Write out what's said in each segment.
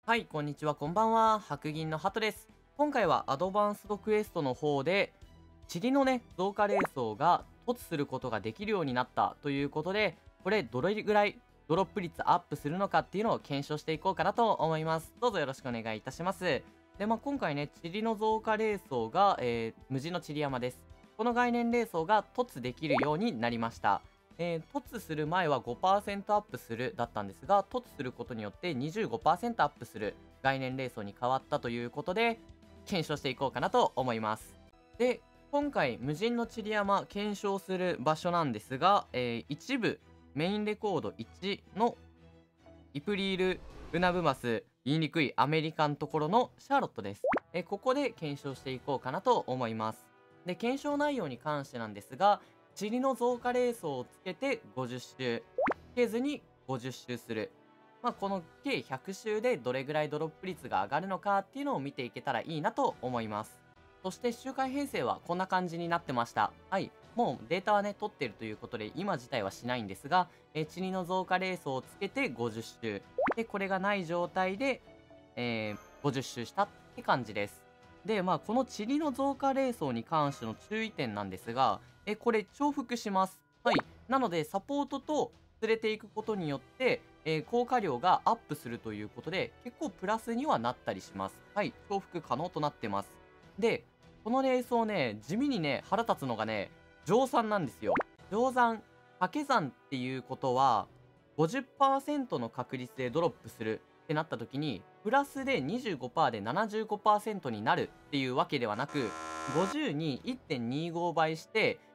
はい、こんにちは、こんばんは。白銀のハトです。今回はアドバンスドクエストの方で、塵のね、増加霊装が突することができるようになったということで、これどれぐらいドロップ率アップするのかっていうのを検証していこうかなと思います。どうぞよろしくお願いいたします。で、今回ね、塵の増加霊装が、無地の塵山です。この概念霊装が突できるようになりました。突する前は5%アップするだったんですが、突することによって25%アップする概念霊装に変わったということで、検証していこうかなと思います。で、今回、無人の塵山検証する場所なんですが、一部メインレコード1のイプリール・ウナブマス、言いにくいアメリカンところのシャーロットです。ここで検証していこうかなと思います。で、検証内容に関してなんですが、塵の増加レースをつけて50周、つけずに50周する。この計100周でどれぐらいドロップ率が上がるのかっていうのを見ていけたらいいなと思います。そして周回編成はこんな感じになってました。はい。もうデータはね、取ってるということで、今自体はしないんですが、塵の増加レースをつけて50周。で、これがない状態で、50周したって感じです。で、この塵の増加レースに関しての注意点なんですが、これ重複します。はい。なので、サポートと連れていくことによって、効果量がアップするということで、結構プラスにはなったりします。はい。重複可能となってます。で、このレースをね、地味にね、腹立つのがね、乗算なんですよ。乗算、掛け算っていうことは、50%の確率でドロップするってなった時に、プラスで25%で75%になるっていうわけではなく、50に1.25倍して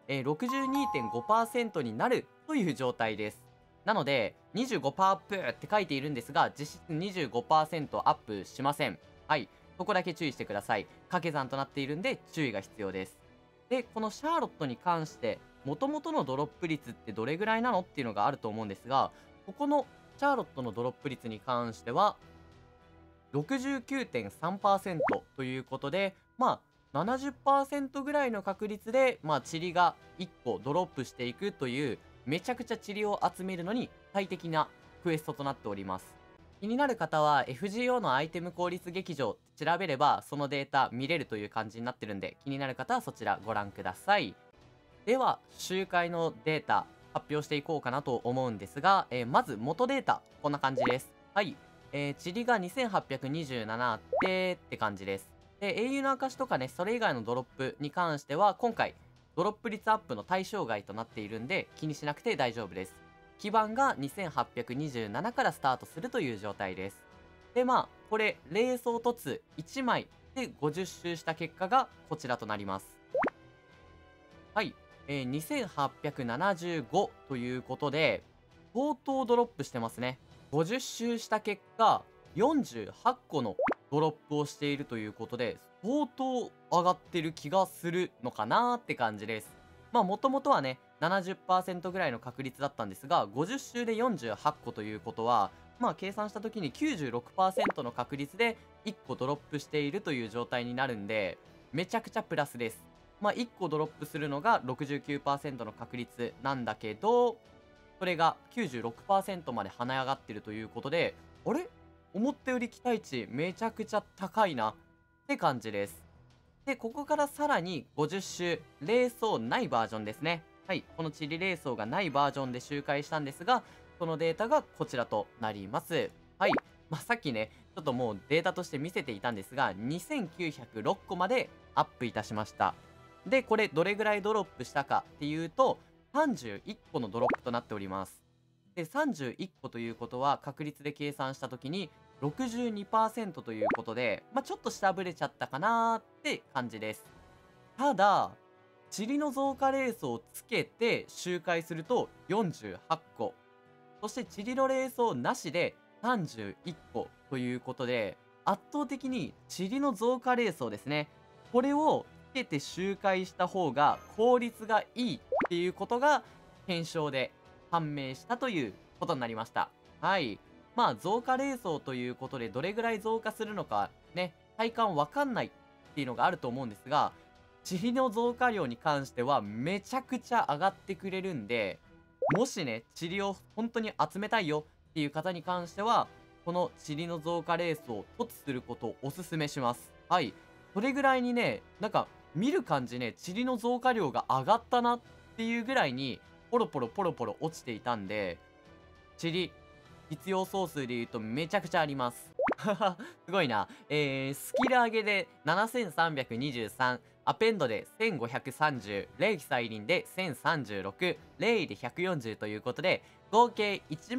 、62.5% になるという状態です。なので、25%アップって書いているんですが、実質25%アップしません。はい。ここだけ注意してください。掛け算となっているんで注意が必要です。で、このシャーロットに関して、元々のドロップ率ってどれぐらいなのっていうのがあると思うんですが、ここのシャーロットのドロップ率に関しては、69.3% ということで、70%ぐらいの確率で、塵が1個ドロップしていくという、めちゃくちゃ塵を集めるのに最適なクエストとなっております。気になる方は FGO のアイテム効率劇場って調べればそのデータ見れるという感じになってるんで、気になる方はそちらご覧ください。では、周回のデータ発表していこうかなと思うんですが、まず元データ、こんな感じです。はい。塵が2827あってって感じです。で、英雄の証とかね、それ以外のドロップに関しては、今回、ドロップ率アップの対象外となっているんで、気にしなくて大丈夫です。基盤が2827からスタートするという状態です。で、これ、霊装凸1枚で50周した結果がこちらとなります。はい。2875ということで、相当ドロップしてますね。50周した結果、48個のドロップをしているということで、相当上がってる気がするのかなーって感じです。もともとはね、70%ぐらいの確率だったんですが、50周で48個ということは、計算した時に96%の確率で1個ドロップしているという状態になるんで、めちゃくちゃプラスです。1個ドロップするのが69%の確率なんだけど、それが96%まで跳ね上がってるということで、あれ思ったより期待値めちゃくちゃ高いなって感じです。で、ここからさらに50周、霊装ないバージョンですね。はい、この塵霊装がないバージョンで周回したんですが、そのデータがこちらとなります。はい。さっきね、ちょっともうデータとして見せていたんですが、2906個までアップいたしました。で、これどれぐらいドロップしたかっていうと、31個のドロップとなっております。で、31個ということは確率で計算したときに62%ということで、ちょっと下振れちゃったかなーって感じです。ただ、塵の増加レースをつけて周回すると48個。そして塵のレースをなしで31個ということで、圧倒的に塵の増加レースをですね、これをつけて周回した方が効率がいいっていうことが検証で判明したということになりました。はい。増加レースということでどれぐらい増加するのかね、体感わかんないっていうのがあると思うんですが、塵の増加量に関してはめちゃくちゃ上がってくれるんで、もしね、塵を本当に集めたいよっていう方に関しては、 この塵の増加レースを突することをおすすめします。はい。それぐらいにね、なんか見る感じね、塵の増加量が上がったなっていうぐらいに、ポロポロポロポロ落ちていたんで、塵、必要総数で言うとめちゃくちゃあります。すごいな。スキル上げで7323、アペンドで1530、霊気再臨で1036、霊異で140ということで、合計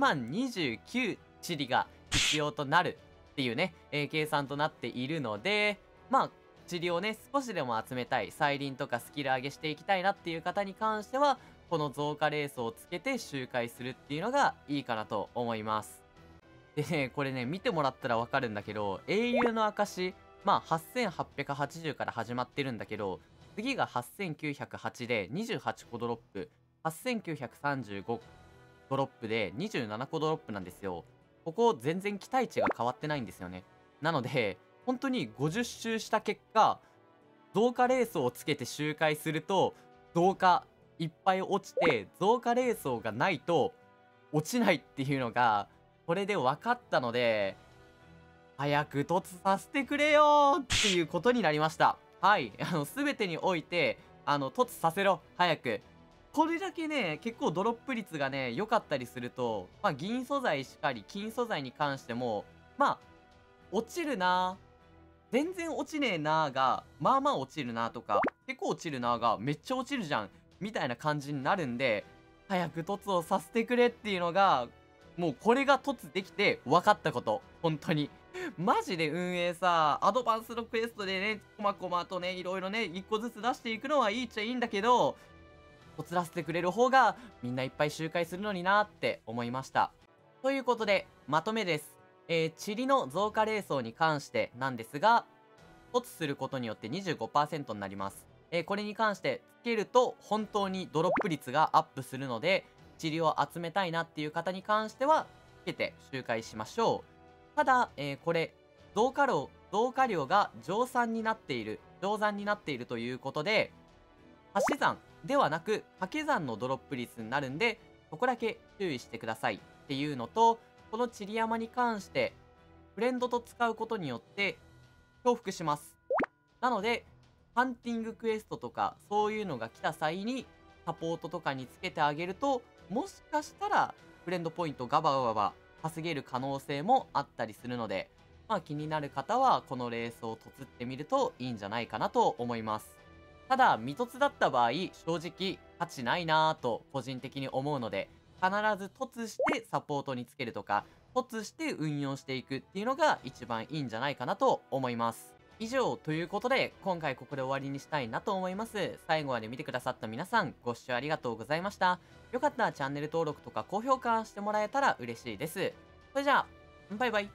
10029塵が必要となるっていうね、計算となっているので、まあ、塵をね、少しでも集めたい、再臨とかスキル上げしていきたいなっていう方に関しては、この増加レースをつけて周回するっていうのがいいかなと思います。でね、これね、見てもらったらわかるんだけど、英雄の証、まあ、8880から始まってるんだけど、次が8908で28個ドロップ、8935ドロップで27個ドロップなんですよ。ここ全然期待値が変わってないんですよね。なので、本当に50周した結果、増加レースをつけて周回すると、増加いっぱい落ちて、増加レースがないと落ちないっていうのが、これで分かったので、早く突させてくれよっていうことになりました。はい。全てにおいて、突させろ早く。これだけね、結構ドロップ率がね、良かったりすると、まあ、銀素材しかり、金素材に関しても、まあ、落ちるな全然落ちねえなーが、まあまあ落ちるなとか、結構落ちるなーが、めっちゃ落ちるじゃんみたいな感じになるんで、早く突をさせてくれっていうのが、もうこれが突できて分かったこと。本当に。マジで運営さ、アドバンスのクエストでね、コマコマとね、いろいろね、一個ずつ出していくのはいいっちゃいいんだけど、突らせてくれる方が、みんないっぱい周回するのになーって思いました。ということで、まとめです。塵の増加レースに関してなんですが、突することによって 25% になります。これに関してつけると本当にドロップ率がアップするので、塵を集めたいなっていう方に関しては、つけて周回しましょう。ただ、これ、増加量が乗算になっているということで、足し算ではなく掛け算のドロップ率になるんで、そこだけ注意してくださいっていうのと、この塵山に関して、フレンドと使うことによって重複します。なので、ハンティングクエストとかそういうのが来た際にサポートとかにつけてあげると、もしかしたらフレンドポイントガバガバ稼げる可能性もあったりするので、まあ気になる方はこのレースを突ってみるといいんじゃないかなと思います。ただ、未突だった場合、正直価値ないなぁと個人的に思うので、必ず突してサポートにつけるとか、突して運用していくっていうのが一番いいんじゃないかなと思います。以上ということで、今回ここで終わりにしたいなと思います。最後まで見てくださった皆さん、ご視聴ありがとうございました。よかったらチャンネル登録とか高評価してもらえたら嬉しいです。それじゃあ、バイバイ。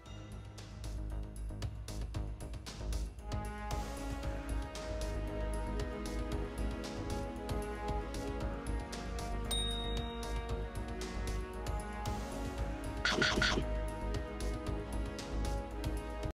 はい。